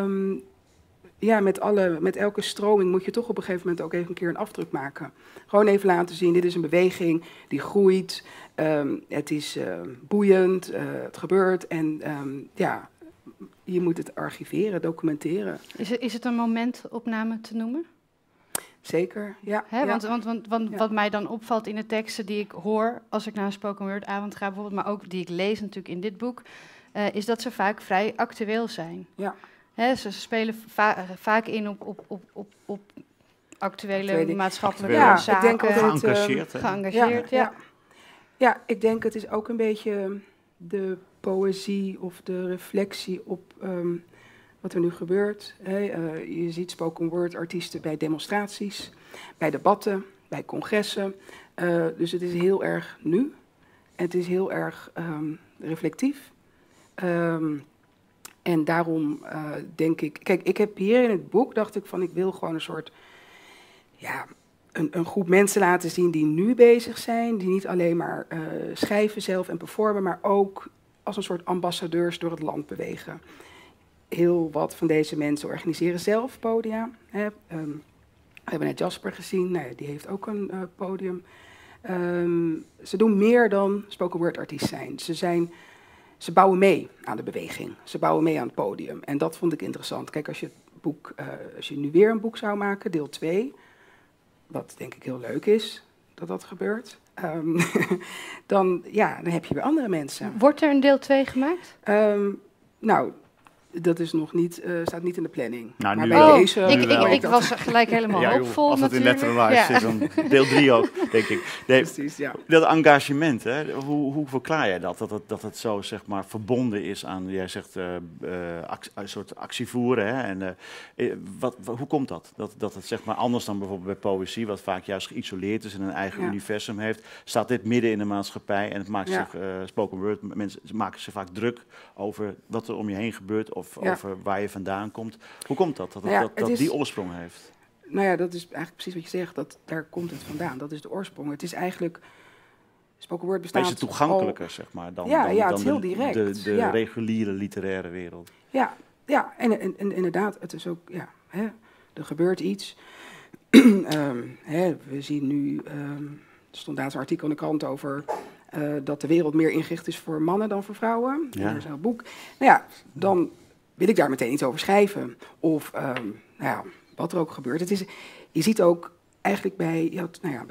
met elke stroming moet je toch op een gegeven moment ook even een keer een afdruk maken. Gewoon even laten zien, dit is een beweging die groeit. Het is boeiend, het gebeurt. En je moet het archiveren, documenteren. Is het een momentopname te noemen? Zeker, ja. Want wat mij dan opvalt in de teksten die ik hoor als ik naar een spoken word avond ga bijvoorbeeld, maar ook die ik lees natuurlijk in dit boek, is dat ze vaak vrij actueel zijn. Ja. Ze spelen vaak in op actuele maatschappelijke zaken. Ik denk ook geëngageerd. Ja, ik denk het is ook een beetje de poëzie of de reflectie op wat er nu gebeurt. Je ziet spoken word artiesten bij demonstraties, bij debatten, bij congressen. Dus het is heel erg nu. En het is heel erg reflectief. En daarom denk ik... Kijk, ik heb hier in het boek, dacht ik van, ik wil gewoon een soort... Een groep mensen laten zien die nu bezig zijn. Die niet alleen maar schrijven zelf en performen, maar ook als een soort ambassadeurs door het land bewegen. Heel wat van deze mensen organiseren zelf podia. We hebben net Jasper gezien, die heeft ook een podium. Ze doen meer dan spoken word artiest zijn. Ze bouwen mee aan de beweging. Ze bouwen mee aan het podium. En dat vond ik interessant. Kijk, als je nu weer een boek zou maken, deel 2, wat denk ik heel leuk is dat gebeurt, dan heb je weer andere mensen. Wordt er een deel 2 gemaakt? Dat is nog niet, staat niet in de planning. Nou, maar nu bij wel. deze, Ik was gelijk helemaal hoopvol als het in natuurlijk. Letterlijst is, dan deel 3 ook, denk ik. Nee, precies, ja. Dat engagement, hè, hoe verklaar jij dat het zo zeg maar verbonden is aan, jij zegt, een soort actievoeren. Hè, en, hoe komt dat? Dat het zeg maar anders dan bijvoorbeeld bij poëzie, wat vaak juist geïsoleerd is en een eigen universum heeft, staat dit midden in de maatschappij en het maakt zich, spoken word, mensen maken zich vaak druk over wat er om je heen gebeurt of over waar je vandaan komt. Hoe komt dat die oorsprong heeft? Nou ja, dat is eigenlijk precies wat je zegt. Daar komt het vandaan. Dat is de oorsprong. Het is eigenlijk... Spoken word bestaat... Maar is het toegankelijker, zeg maar, dan het is heel direct. De reguliere literaire wereld? Ja, en inderdaad, het is ook... er gebeurt iets. We zien nu... er stond laatst een artikel in de krant over... dat de wereld meer ingericht is voor mannen dan voor vrouwen. Ja. Dat is een boek. Dan wil ik daar meteen iets over schrijven. Of, wat er ook gebeurt. Je ziet ook eigenlijk bij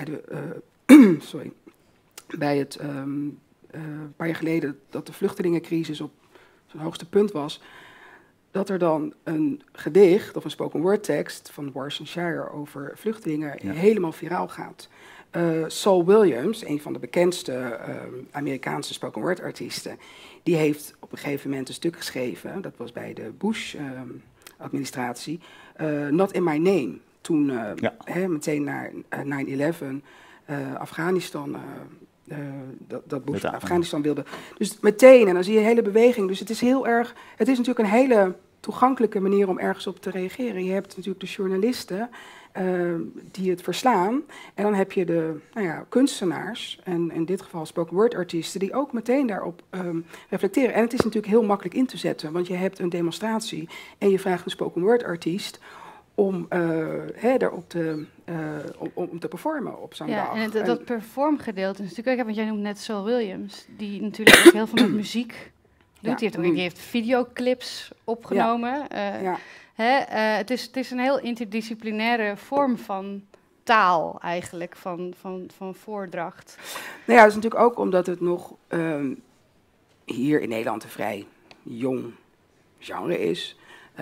een paar jaar geleden dat de vluchtelingencrisis op zijn hoogste punt was, dat er dan een gedicht of een spoken word tekst van Warsan Shire over vluchtelingen helemaal viraal gaat. Saul Williams, een van de bekendste Amerikaanse spoken word artiesten, die heeft op een gegeven moment een stuk geschreven. Dat was bij de administratie, Not in My Name. Toen meteen naar 9/11, Afghanistan, dat Bush Afghanistan wilde. Dus meteen, en dan zie je een hele beweging. Dus het is natuurlijk een hele toegankelijke manier om ergens op te reageren. Je hebt natuurlijk de journalisten die het verslaan. En dan heb je de kunstenaars, en in dit geval spoken word artiesten, die ook meteen daarop reflecteren. En het is natuurlijk heel makkelijk in te zetten, want je hebt een demonstratie en je vraagt een spoken word artiest om daarop om te performen op zo'n dag. En dat performgedeelte is natuurlijk ook, want jij noemt net Saul Williams, die natuurlijk ook heel veel met muziek doet. Die heeft videoclips opgenomen. Het is een heel interdisciplinaire vorm van taal eigenlijk, van voordracht. Nou ja, dat is natuurlijk ook omdat het nog hier in Nederland een vrij jong genre is.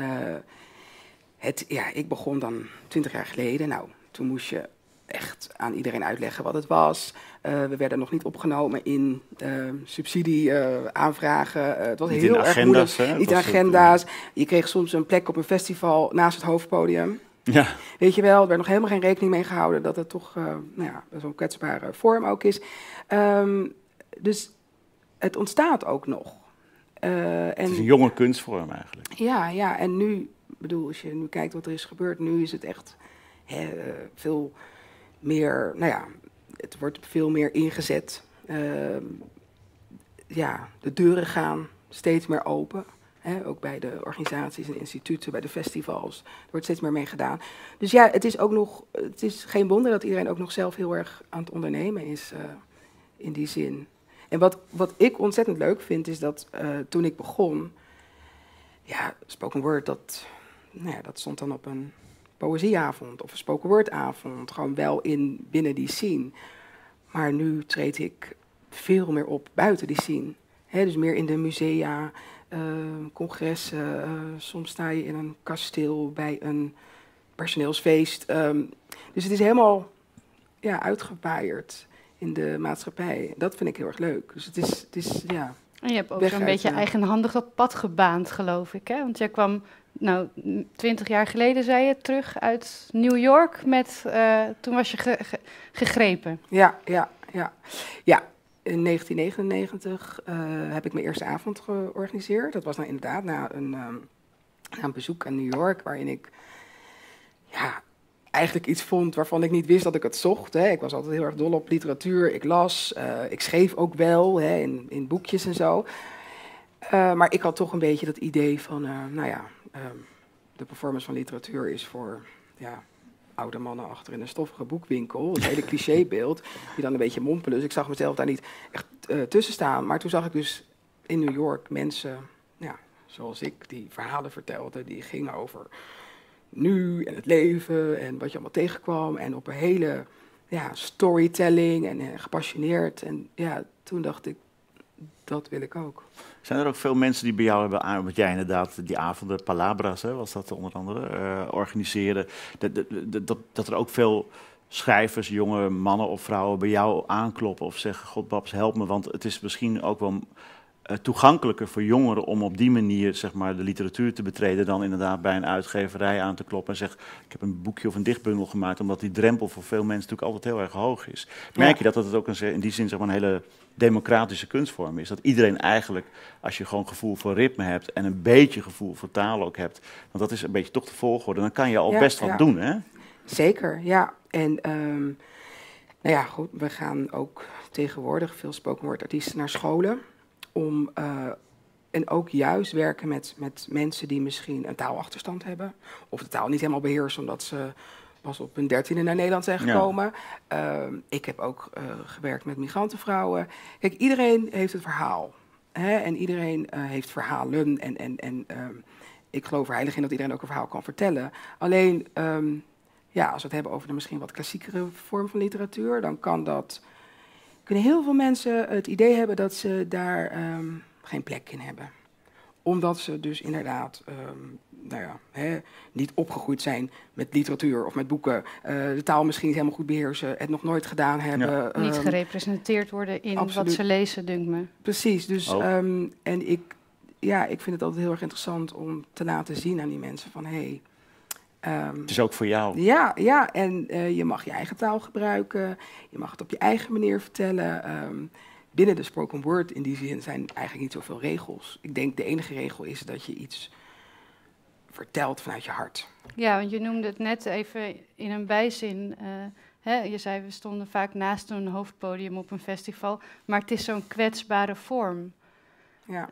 Ik begon dan 20 jaar geleden. Nou, toen moest je echt aan iedereen uitleggen wat het was. We werden nog niet opgenomen in subsidie-aanvragen. Het was niet heel erg moeilijk. Niet in agenda's. Je kreeg soms een plek op een festival naast het hoofdpodium. Ja. Weet je wel, er werd nog helemaal geen rekening mee gehouden dat het toch zo'n kwetsbare vorm ook is. Dus het ontstaat ook nog. Het is een jonge kunstvorm eigenlijk. Ja, en nu, als je nu kijkt wat er is gebeurd, nu is het echt veel meer, het wordt veel meer ingezet. De deuren gaan steeds meer open. Ook bij de organisaties en instituten, bij de festivals. Er wordt steeds meer mee gedaan. Dus ja, het is geen wonder dat iedereen ook nog zelf heel erg aan het ondernemen is in die zin. En wat ik ontzettend leuk vind, is dat toen ik begon, spoken word, dat stond dan op een poëzieavond of een spoken word avond, gewoon wel binnen die scene. Maar nu treed ik veel meer op buiten die scene. Dus meer in de musea, congressen, soms sta je in een kasteel bij een personeelsfeest. Dus het is helemaal uitgewaaierd in de maatschappij. Dat vind ik heel erg leuk. Dus het is En je hebt ook zo'n beetje eigenhandig dat pad gebaand, geloof ik. Hè? Want jij kwam 20 jaar geleden, zei je, terug uit New York toen was je gegrepen. Ja. In 1999 heb ik mijn eerste avond georganiseerd. Dat was nou inderdaad na een bezoek aan New York, waarin ik eigenlijk iets vond waarvan ik niet wist dat ik het zocht. Ik was altijd heel erg dol op literatuur. Ik las, ik schreef ook wel in boekjes en zo. Maar ik had toch een beetje dat idee van, de performance van literatuur is voor oude mannen achter in een stoffige boekwinkel. Een hele clichébeeld, die dan een beetje mompelen. Dus ik zag mezelf daar niet echt tussen staan. Maar toen zag ik dus in New York mensen, zoals ik, die verhalen vertelden, die gingen over nu en het leven en wat je allemaal tegenkwam. En op een hele storytelling en gepassioneerd. En toen dacht ik, dat wil ik ook. Zijn er ook veel mensen die bij jou hebben wat jij inderdaad die avonden, Palabras, was dat onder andere, organiseerde, dat er ook veel schrijvers, jonge mannen of vrouwen bij jou aankloppen of zeggen, God Babs, help me, want het is misschien ook wel toegankelijker voor jongeren om op die manier zeg maar, de literatuur te betreden dan inderdaad bij een uitgeverij aan te kloppen en zeggen, ik heb een boekje of een dichtbundel gemaakt, omdat die drempel voor veel mensen natuurlijk altijd heel erg hoog is. Merk je dat het ook in die zin zeg maar, een hele democratische kunstvorm is? Dat iedereen eigenlijk, als je gewoon gevoel voor ritme hebt en een beetje gevoel voor taal ook hebt, want dat is een beetje toch de volgorde, dan kan je al best wat doen, hè? Zeker, ja. En goed, we gaan ook tegenwoordig veel spoken word artiesten naar scholen en ook juist werken met mensen die misschien een taalachterstand hebben. Of de taal niet helemaal beheersen omdat ze pas op hun 13e naar Nederland zijn gekomen. Ja. Ik heb ook gewerkt met migrantenvrouwen. Kijk, iedereen heeft het verhaal. En iedereen heeft verhalen. En ik geloof er heilig in dat iedereen ook een verhaal kan vertellen. Alleen, als we het hebben over de misschien wat klassiekere vorm van literatuur, dan kunnen heel veel mensen het idee hebben dat ze daar geen plek in hebben. Omdat ze dus inderdaad niet opgegroeid zijn met literatuur of met boeken. De taal misschien niet helemaal goed beheersen, het nog nooit gedaan hebben. Ja. Niet gerepresenteerd worden in absoluut. Wat ze lezen, dunkt me. Precies, dus en ja, ik vind het altijd heel erg interessant om te laten zien aan die mensen van het is ook voor jou. Ja, en je mag je eigen taal gebruiken, je mag het op je eigen manier vertellen. Binnen de spoken word in die zin zijn eigenlijk niet zoveel regels. Ik denk de enige regel is dat je iets vertelt vanuit je hart. Ja, want je noemde het net even in een bijzin. Je zei, we stonden vaak naast een hoofdpodium op een festival, maar het is zo'n kwetsbare vorm. Ja.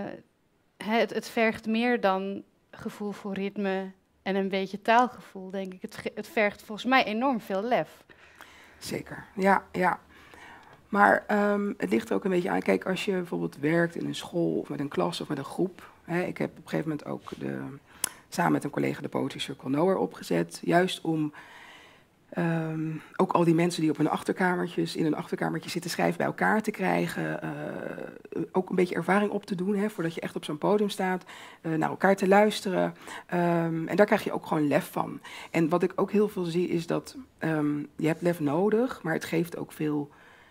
Het vergt meer dan gevoel voor ritme en een beetje taalgevoel, denk ik. Het vergt volgens mij enorm veel lef. Zeker, ja. Maar het ligt er ook een beetje aan. Kijk, als je bijvoorbeeld werkt in een school of met een klas of met een groep. Ik heb op een gegeven moment ook samen met een collega de Poetry Circle Nowhere opgezet. Juist om ook al die mensen die op hun in hun achterkamertje zitten schrijven bij elkaar te krijgen. Ook een beetje ervaring op te doen, voordat je echt op zo'n podium staat. Naar elkaar te luisteren. En daar krijg je ook gewoon lef van. En wat ik ook heel veel zie is dat je hebt lef nodig, maar het geeft ook veel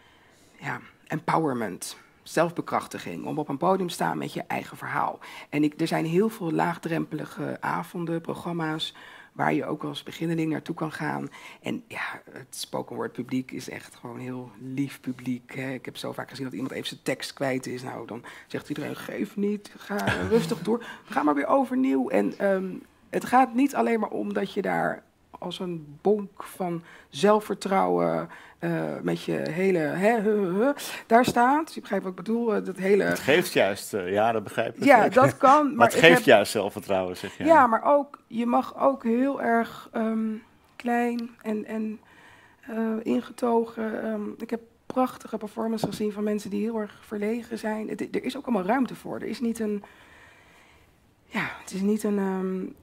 empowerment. Zelfbekrachtiging, om op een podium te staan met je eigen verhaal. En er zijn heel veel laagdrempelige avonden, programma's, waar je ook als beginneling naartoe kan gaan. En ja, het spoken word publiek is echt gewoon heel lief publiek. Ik heb zo vaak gezien dat iemand even zijn tekst kwijt is. Nou, dan zegt iedereen, geef niet, ga rustig door. Ga maar weer overnieuw. En het gaat niet alleen maar om dat je daar als een bonk van zelfvertrouwen met je hele daar staat. Je begrijpt wat ik bedoel? Dat hele... Het geeft juist, dat begrijp ik. Ja, dat kan. Maar het geeft juist zelfvertrouwen, zeg je. Ja, maar ook, je mag ook heel erg klein en ingetogen. Ik heb prachtige performances gezien van mensen die heel erg verlegen zijn. Er is ook allemaal ruimte voor. Er is niet een... Ja, het is niet een...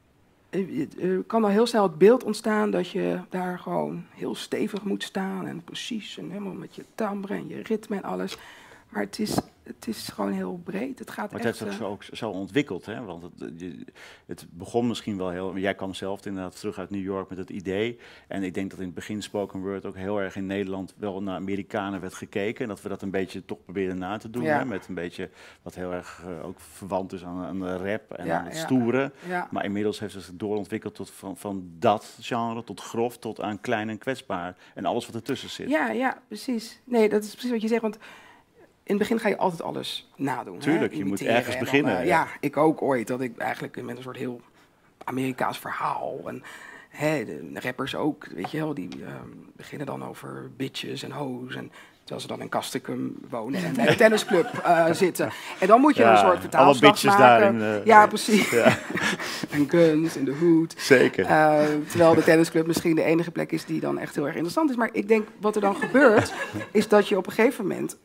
Er kan al heel snel het beeld ontstaan dat je daar gewoon heel stevig moet staan en precies en helemaal met je timbre en je ritme en alles. Maar het is gewoon heel breed. Het gaat maar echt... het heeft zich ook zo ontwikkeld, hè? Want het begon misschien wel heel... Jij kwam zelf inderdaad terug uit New York met het idee. En ik denk dat in het begin spoken word ook heel erg in Nederland wel naar Amerikanen werd gekeken. En dat we dat een beetje toch probeerden na te doen. Ja. Hè? Met een beetje wat heel erg ook verwant is aan de rap en Ja, aan het stoere. Ja. Maar inmiddels heeft het zich doorontwikkeld tot van dat genre, tot grof, tot aan klein en kwetsbaar. En alles wat ertussen zit. Ja, precies. Nee, dat is precies wat je zegt, want... In het begin ga je altijd alles nadoen. Tuurlijk, je moet ergens beginnen. Ja, ik ook ooit. Dat ik eigenlijk met een soort heel Amerikaans verhaal. En de rappers ook, weet je wel. Die beginnen dan over bitches en hoes. En terwijl ze dan in Castricum wonen en bij de tennisclub zitten. En dan moet je een soort vertaalslag maken. Daarin, precies. Ja. En guns in de hood. Zeker. Terwijl de tennisclub misschien de enige plek is die dan echt heel erg interessant is. Maar ik denk, wat er dan gebeurt, is dat je op een gegeven moment...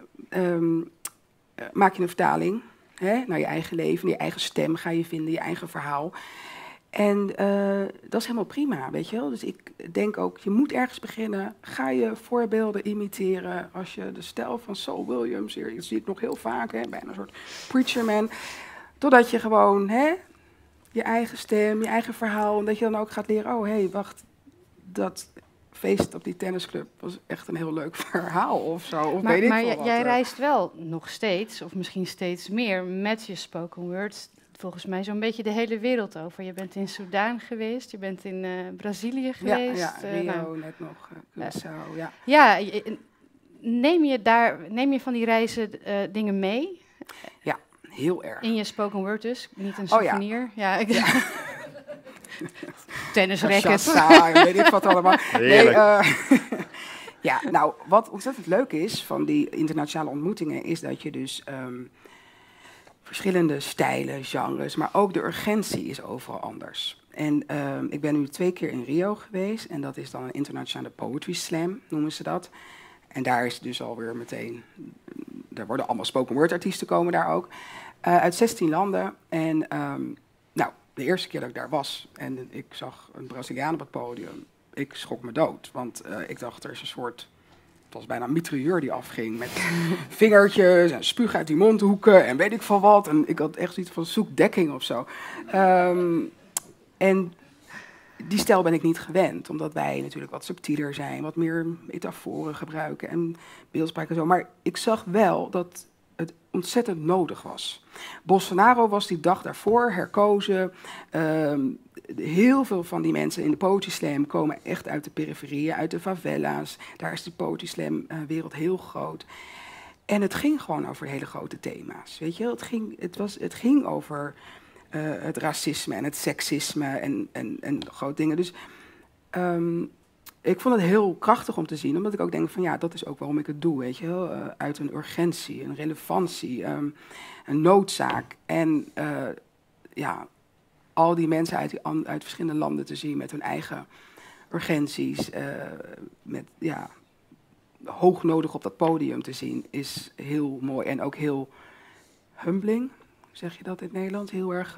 maak je een vertaling naar je eigen leven, je eigen stem ga je vinden, je eigen verhaal. En dat is helemaal prima, weet je wel. Dus ik denk ook, je moet ergens beginnen. Ga je voorbeelden imiteren. Als je de stijl van Saul Williams, hier, dat zie ik nog heel vaak, bijna een soort preacher man. Totdat je gewoon je eigen stem, je eigen verhaal, en dat je dan ook gaat leren, wacht, dat... feest op die tennisclub was echt een heel leuk verhaal of zo. Of maar weet ik veel wat. Jij reist wel nog steeds, of misschien steeds meer, met je spoken words, volgens mij zo'n beetje de hele wereld over. Je bent in Soudaan geweest, je bent in Brazilië geweest. Ja, Rio net nog, Curaçao, ja. Ja, neem je van die reizen dingen mee? Ja, heel erg. In je spoken word dus, niet een souvenir. Ja. Tennisracket. Weet ik wat allemaal. Nee, ja, nou, wat ontzettend leuk is van die internationale ontmoetingen... is dat je dus verschillende stijlen, genres... maar ook de urgentie is overal anders. En ik ben nu 2 keer in Rio geweest... en dat is dan een internationale poetry slam, noemen ze dat. En daar is dus alweer meteen... er worden allemaal spoken word artiesten komen daar ook... uit 16 landen en... de eerste keer dat ik daar was en ik zag een Braziliaan op het podium, ik schrok me dood. Want ik dacht, er is een soort, het was bijna een mitrailleur die afging met vingertjes en spuug uit die mondhoeken en weet ik veel wat. En ik had echt zoiets van zoek dekking of zo. En die stijl ben ik niet gewend, omdat wij natuurlijk wat subtieler zijn, wat meer metaforen gebruiken en beeldspraak en zo. Maar ik zag wel dat het ontzettend nodig was. Bolsonaro was die dag daarvoor herkozen. Heel veel van die mensen in de Poetry Slam komen echt uit de periferieën, uit de favela's. Daar is die Poetry Slam wereld heel groot. En het ging gewoon over hele grote thema's. Weet je? Het ging over het racisme en het seksisme en grote dingen. Dus ik vond het heel krachtig om te zien, omdat ik ook denk van ja, dat is ook waarom ik het doe, weet je wel. Uit een urgentie, een relevantie, een noodzaak. En ja, al die mensen uit verschillende landen te zien met hun eigen urgenties, met ja, hoog nodig op dat podium te zien, is heel mooi en ook heel humbling. Zeg je dat in het Nederlands? Heel erg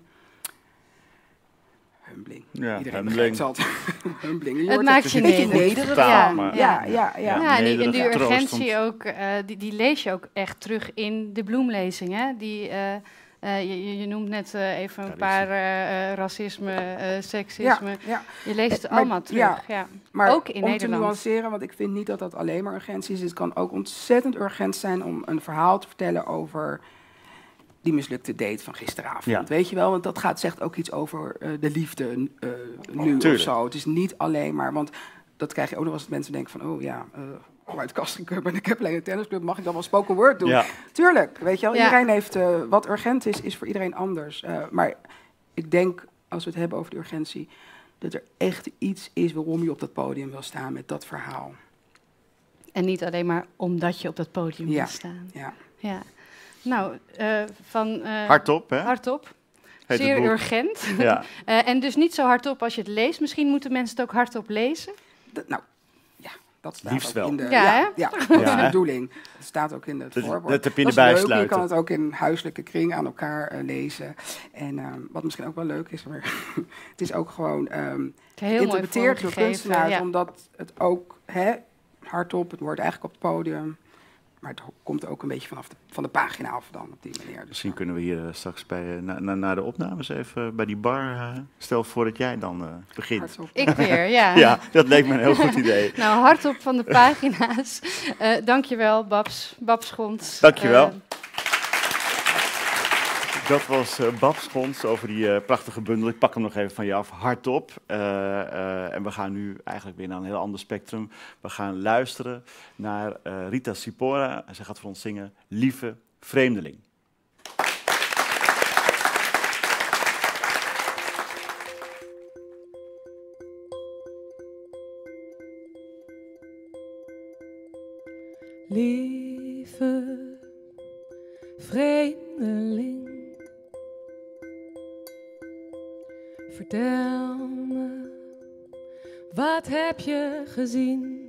humbling. Ja, Iedereen begrijpt het. Humbling. Het maakt je nederig. Ja, en die urgentie ook, die lees je ook echt terug in de bloemlezing. Hè? Je noemt net even een paar racisme, seksisme. Ja. Je leest het allemaal terug. Ja. Maar ook in om Nederland. te nuanceren, want ik vind niet dat dat alleen maar urgentie is. Het kan ook ontzettend urgent zijn om een verhaal te vertellen over die mislukte date van gisteravond. Ja. Weet je wel, want dat zegt ook iets over de liefde nu of zo. Het is niet alleen maar, want dat krijg je ook nog als mensen denken van, oh ja, kom uit Castricum en ik heb alleen een tennisclub, mag ik dan wel spoken word doen? Ja. Tuurlijk, weet je wel, iedereen heeft, wat urgent is voor iedereen anders. Maar ik denk, als we het hebben over de urgentie, dat er echt iets is waarom je op dat podium wil staan met dat verhaal. En niet alleen maar omdat je op dat podium wil staan. Ja. Nou, hardop, hè? Hardop. Zeer urgent. Ja. En dus niet zo hardop als je het leest. Misschien moeten mensen het ook hardop lezen. Dat staat liefst ook wel. In de, dat is de bedoeling. Het staat ook in het voorwoord. Dat heb je in de bijsluiter. Je kan het ook in huiselijke kring aan elkaar lezen. En wat misschien ook wel leuk is, maar het is ook gewoon geïnterpreteerd door kunstenaars, omdat het ook hardop, het wordt eigenlijk op het podium. Maar het komt ook een beetje van de pagina af dan, op die manier. Dus misschien kunnen we hier straks na de opnames even bij die bar. Stel voor dat jij dan begint. Hardop. Ik weer, ja. Ja, dat leek me een heel goed idee. Nou, hardop van de pagina's. Dankjewel, Babs Schons. Dankjewel. Dat was Babs Schons over die prachtige bundel. Ik pak hem nog even van je af. Hardop. En we gaan nu eigenlijk weer naar een heel ander spectrum. We gaan luisteren naar Rita Sipora. En zij gaat voor ons zingen Lieve Vreemdeling. Lieve vreemdeling, vertel me, wat heb je gezien?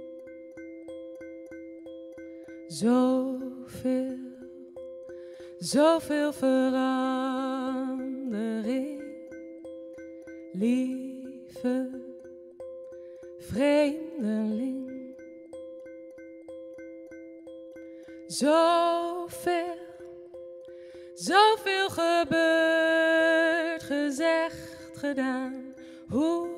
Zoveel verandering, lieve vreemdeling. Zoveel gebeurd, gezegd, gedaan. Hoe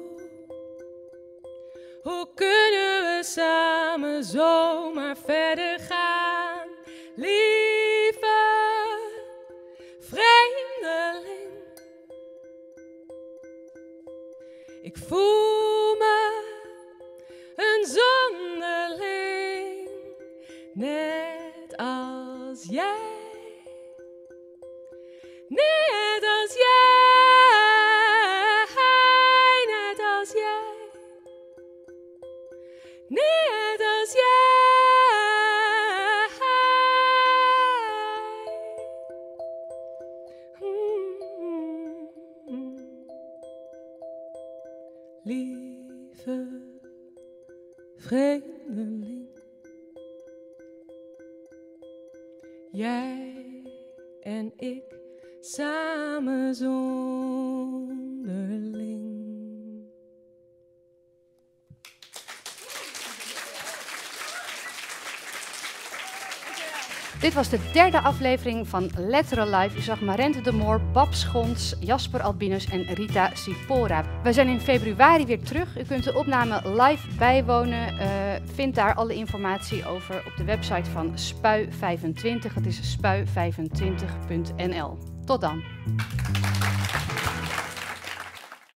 kunnen we samen zomaar verder gaan? Lieve vreemdeling, ik voel me een zonderling, net als jij. Net als jij, net als jij, net als jij. Lieve vreemdeling, jij en ik samen zonderling. Dit was de derde aflevering van Letteren Live. U zag Marente de Moor, Bab Schons, Jasper Albinus en Rita Sipora. We zijn in februari weer terug. U kunt de opname live bijwonen. Vind daar alle informatie over op de website van Spui25. Het is spui25.nl. Tot dan.